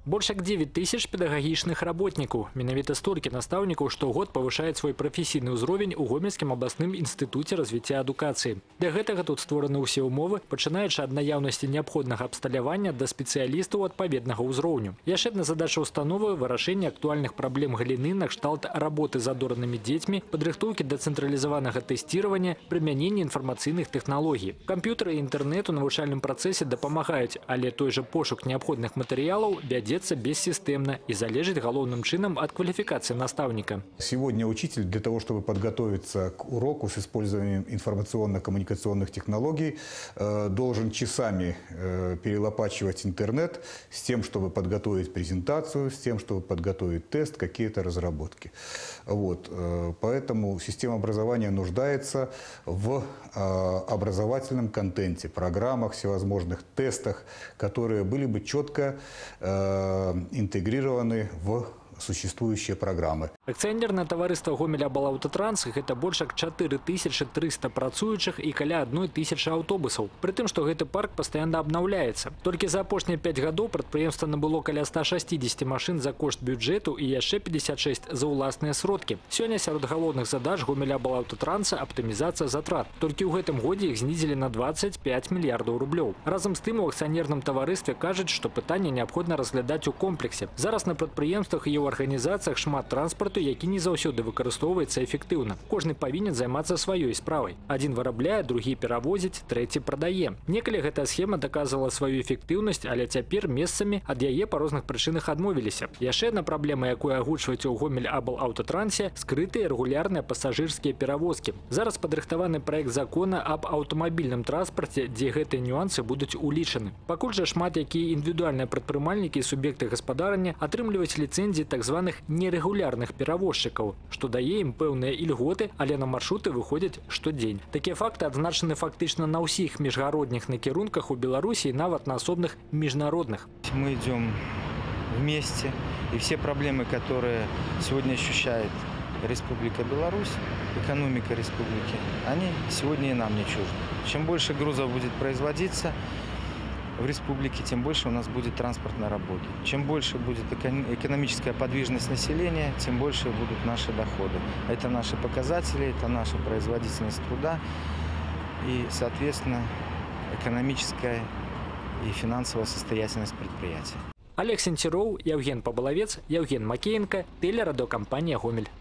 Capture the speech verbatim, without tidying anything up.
Больше как девять тысяч педагогічных работников. Менавіта столькі настаўнікаў штогод повышает свой професійны ўзровень у Гомельскім абласным інстытуце развіцця адукацыі. Для гэтага тут створаны ўсе ўмовы, пачынаючы ад наяўнасці неабходнага абсталявання да спецыялістаў адпаведнага ўзроўню. Яшчэ адна задача установы – вырашэнне актуальных праблем галіны накшталт работы з адоранымі дзецьмі, падрыхтоўкі да цэнтралізаванага тэсціравання, прымянення інфармацыйных тэхналогій. Камп'ютары і інтэрнэт у навучальным працэсе дапамагаюць, але той жа пошук неабходных матэрыялаў вядзецца бессістэмна и залежит галоўным чынам от квалификации наставника. Сегодня учитель для того, чтобы подготовиться к уроку с использованием информационно-коммуникационных технологий, должен часами перелопачивать интернет с тем, чтобы подготовить презентацию, с тем, чтобы подготовить тест, какие-то разработки. Вот. Поэтому система образования нуждается в образовательном контенте, программах, всевозможных тестах, которые были бы четко интегрированы в существующие программы. Акционерное товариство Гомель-Аблаўтотранс – это больше как четыре тысячи триста працуючых и каля одной тысячи автобусов. При том, что этот парк постоянно обновляется. Только за апошнія пять годов предприемство набыло каля ста шестидесяти машин за кошт бюджету и еще пятьдесят шесть за уласныя сродки. Сегодня сярод галоўных задач Гомель-Аблаўтотранса оптимизация затрат. Только в этом году их снизили на двадцать пять миллиардов рублей. Разом с тем у акционерном товаристве кажут, что питание необходимо разглядать у комплексе. Зараз на предприемствах и в организациях шмат транспорту, які не заўсёды выкарыстоўваецца эффектыўна. Кожны павінен займацца сваёй справай. Адзін вырабляе, другі перавозіць, трэці прадае. Некалі гэтая схема доказывала сваю эффектыўнасць, але цяпер месцамі ад яе па розных прычынах адмовіліся. Яшчэ адна праблема, якую агучваюць у Гомель-Аблаўтотрансе – скрытыя рэгулярныя пасажырскія перавозкі. Зараз падрыхтаваны праект закона об аўтамабільным транспарце, дзе гэтыя нюансы будуць улічаны. Пакуль жа шмат якія індывідуальныя прадпрымальнікі і суб'екты гаспадарання атрымліваюць ліцэнзіі так званых нерегулярных перевозчиков, что дае им пэўныя ільготы, але на маршруты выходят штодзень. Такие факты адзначаны фактично на ўсіх міжгародніх накірунках у Беларуси и нават на особных международных. Мы идем вместе, и все проблемы, которые сегодня ощущает Республика Беларусь, экономика республики, они сегодня и нам не чужды. Чем больше грузов будет производиться в республике, тем больше у нас будет транспортной работы. Чем больше будет экономическая подвижность населения, тем больше будут наши доходы. Это наши показатели, это наша производительность труда и, соответственно, экономическая и финансовая состоятельность предприятия. Олег Сенцеров, Евген Поболовец, Евген Макеенко, телерадиокомпания «Гомель».